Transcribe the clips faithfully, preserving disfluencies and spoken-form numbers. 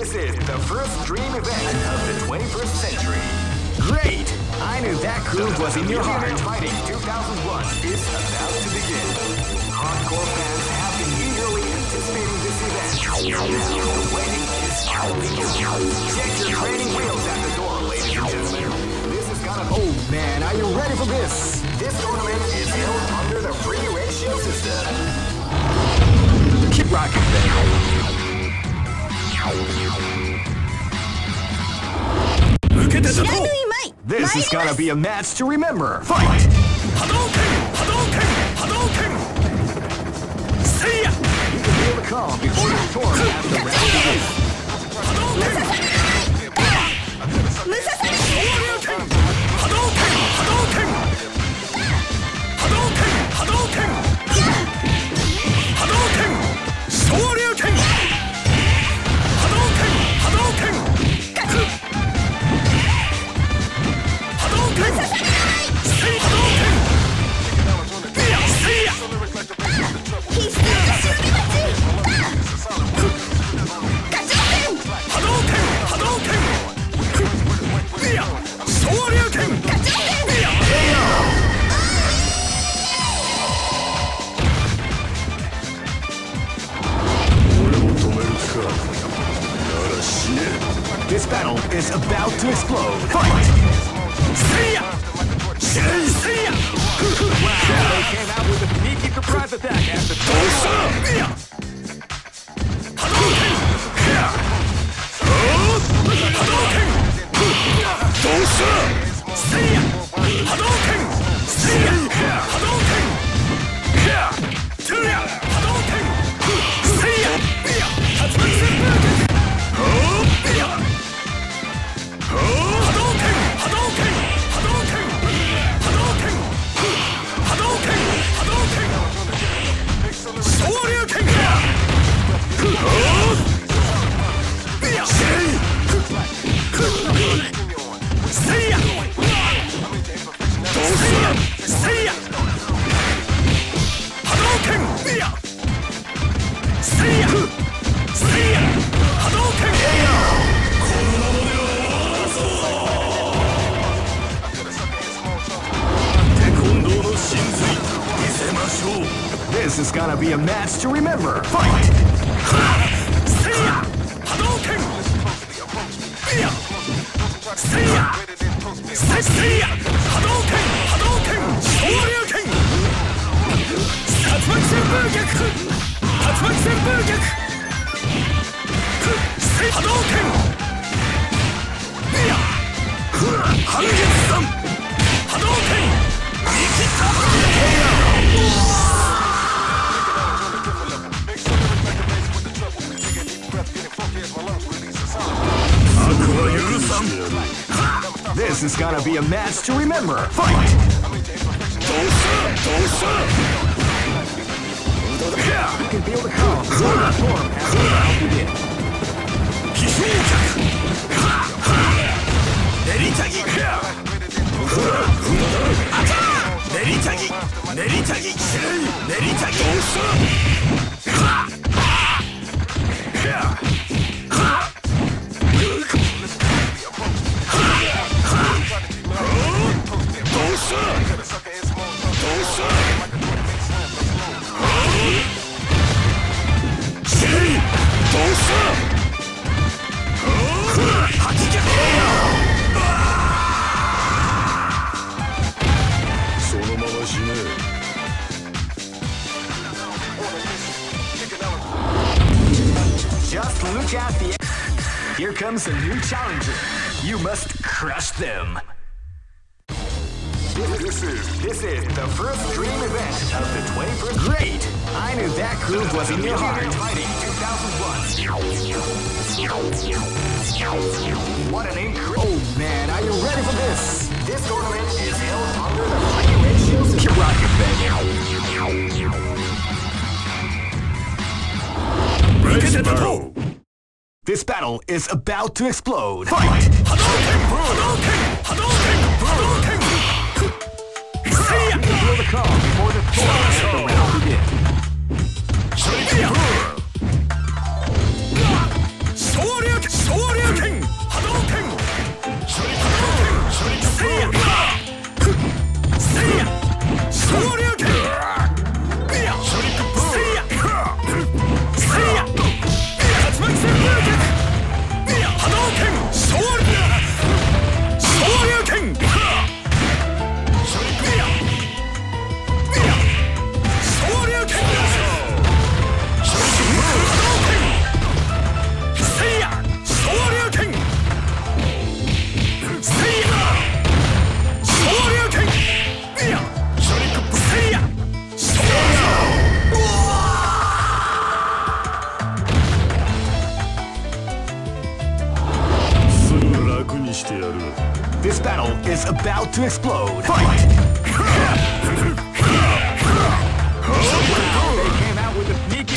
This is the first dream event of the twenty-first century. Great! I knew that groove was in your heart. Fighting two thousand one is about to begin. Hardcore fans have been eagerly anticipating this event. Now the waiting is finally. Check your training wheels at the door, ladies and gentlemen. This is gonna. Oh man, are you ready for this? This tournament is held under the free ratio system. Keep rocking, baby. This is gonna be a match to remember. Fight! Hadouken! Hadouken! Hadouken! See ya! You can feel the calm before the storm after the round begins. Hadouken! Hadouken! Hadouken! Hadouken! Hadouken! Shoryuken! Hadouken! Hadouken! This battle is about to explode. Fight! See ya! See ya! Wow, they came out with a sneaky surprise attack at the top. Hadouken! Hadouken! See ya! Hadouken! See ya! Hadouken! To ya! Hadouken! See ya! Hadouken! Hadouken! Hadouken! Hadouken! Hadouken! Hadouken! Hadouken! Shoryuken! See ya! See ya! Hadouken! See ya! See ya! Hadouken! This is gonna be a match to remember. Fight! See ya! Hadouken! See ya! See ya! Hadouken! Hadouken! Shoryuken! Tatsumaku Senbugyaku! Tatsumaku Senbugyaku! See Hadouken! Hangetsu-san! Hadouken! Nikita! This is gonna be a match to remember. Fight! You can feel the calm before the storm has the round begin. Neritagi! Neritagi! Neritagi! Neritagi! Just look at the... Here comes a new challenger. You must crush them. This is, this is the first dream event of the twenty-first. Great! I knew that groove was in your heart. Fighting two thousand one. What an incredible... Oh man, are you ready for this? This tournament is held under the free ratio system. Keep rocking, baby. Raise it up. This battle is about to explode. Fight! Hadouken! Hadouken! Hadouken! Hadouken! See ya! Feel the calm before the storm as the round begins. Shuriken! This battle is about to explode. Fight! Wow, they came out with a sneaky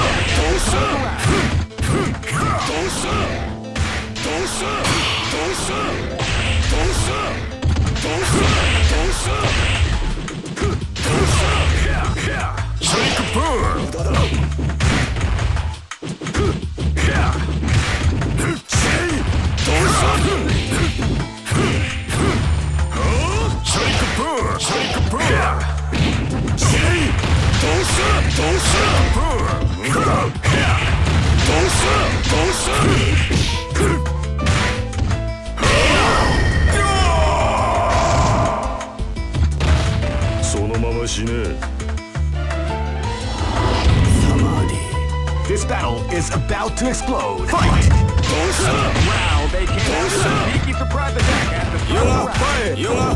This battle is about to explode. Fight! Wow, they came out with a sneaky surprise attack at the first round. Fight! You're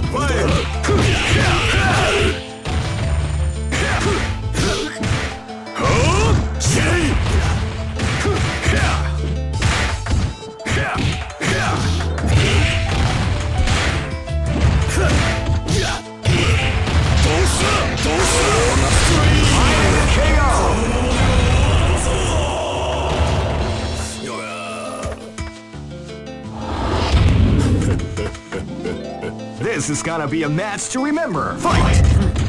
This is gonna be a match to remember. Fight!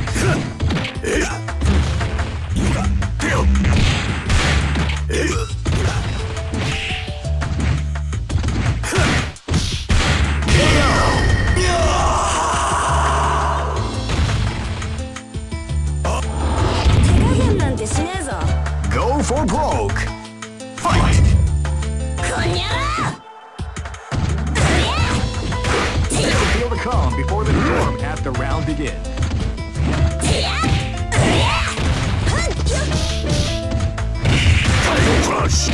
Go for broke. Fight! Feel the calm before the storm as the round begins. Title Crush!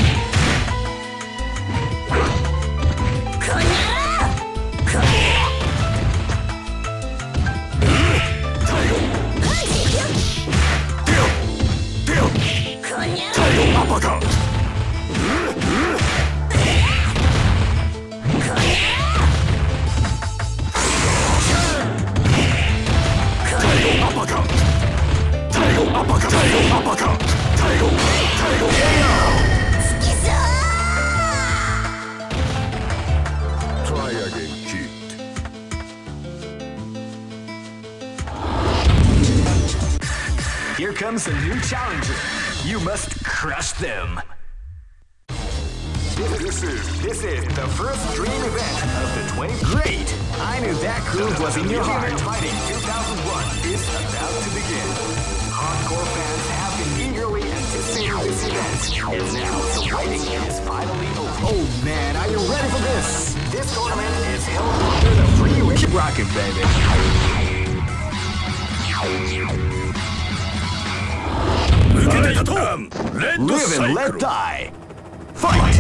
Title Uppercut! Here comes a new challenger. You must crush them. This is this is the first dream event of the twenty. Great! I knew that groove was in your heart. Fighting two thousand one is about to begin. Hardcore fans have been eagerly anticipating this event, and now the waiting is finally over. Oh man, are you ready for this? This tournament is held under the free. Keep rocking, baby. Live and let die. Fight!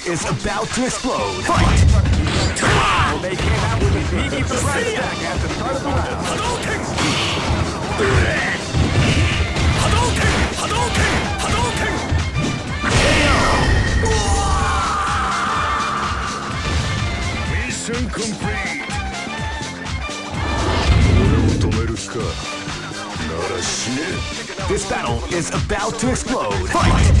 is about to explode. Fight! Well, they came out with a sneaky surprise attack at the start of the round. Hadouken! Hadouken! Hadouken! Hadouken! Mission complete! This battle is about to explode. Fight!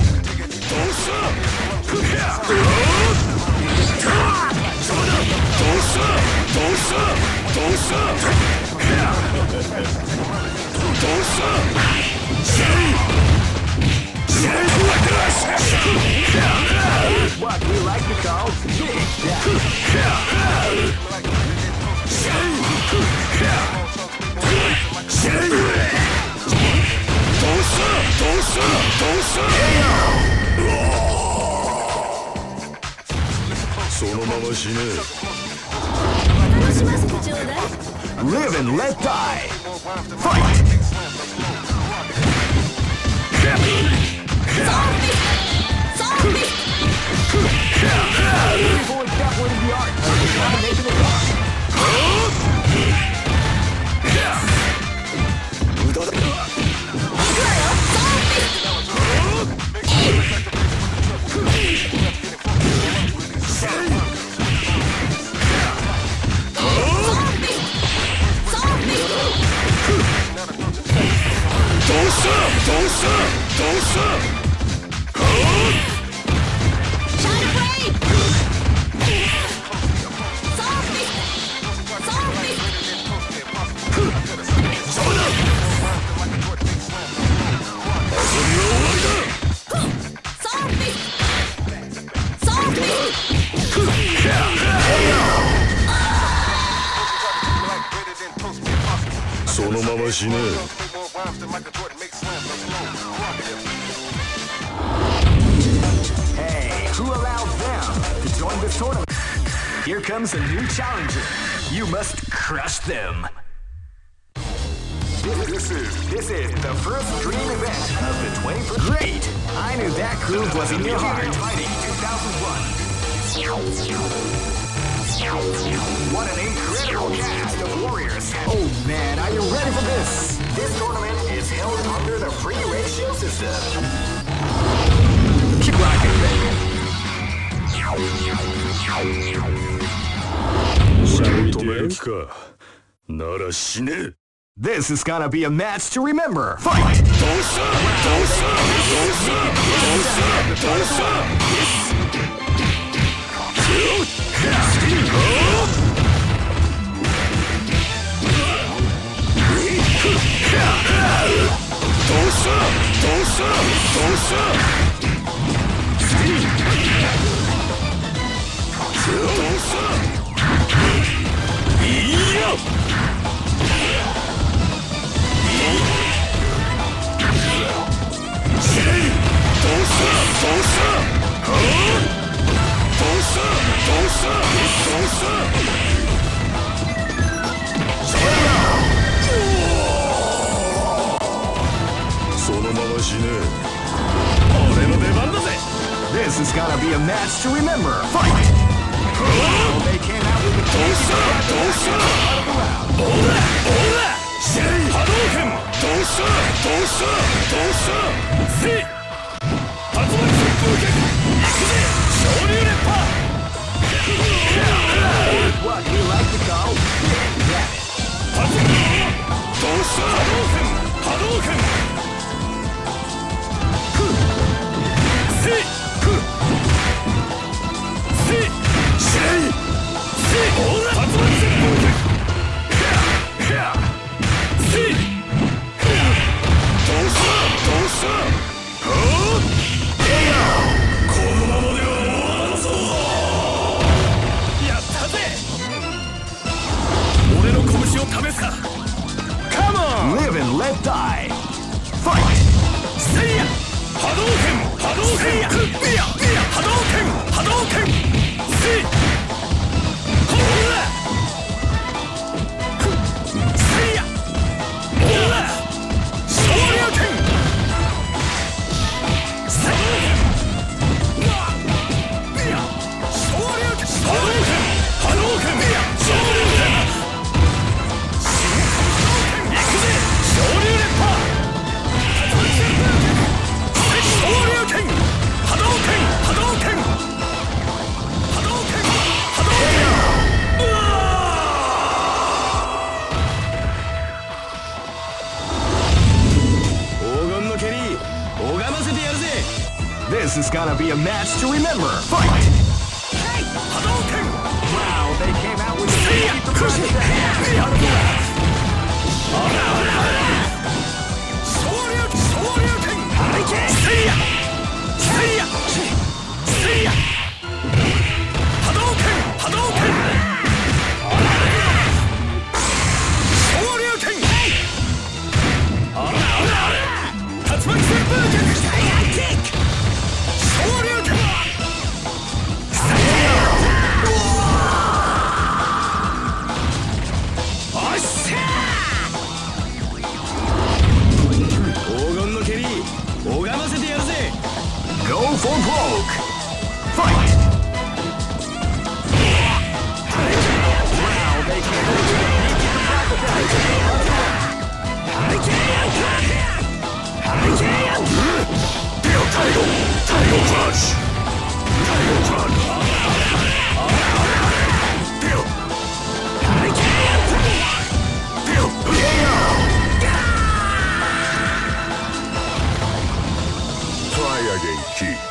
What we like to call Big Live and let die. Fight! People is definitely the art of the combination of art. Hey, who allowed them to join this tournament? Here comes a new challenger. You must crush them. This, this is this is the first dream event of the twenty-first. Great! I knew that groove was in your heart. Fighting two thousand one. What an incredible cast of warriors! Oh man, are you ready for this? This tournament is held under the free ratio system. Keep rocking, baby. This is gonna be a match to remember. Fight! This is gonna be a match to remember. Fight! Well, they came out with the Dosa! Dosa! Ola! Ola! Hadouken! Dosa! Dosa! Dosa! See! Tatsumaki Senpuken! Ikuze! Shouryu Renpa! What we like to call Big Rabbit. Tatsuki! Dosa! Hadouken! Hadouken! See! Come on! Live and let die! Fight! Seiya! Hadouken! Hadouken! Seiya! Hadouken! Hadouken! See! Hola! Seiya! Hola! Shoryuken! Seiya! This is gonna be a match to remember. Fight! Wow, they came out with a really surprise attack. Go for broke! Fight! Wow, they can't believe it. Deal title! Title crush! Title crush! Deal! Deal! K O! Try again, Chief.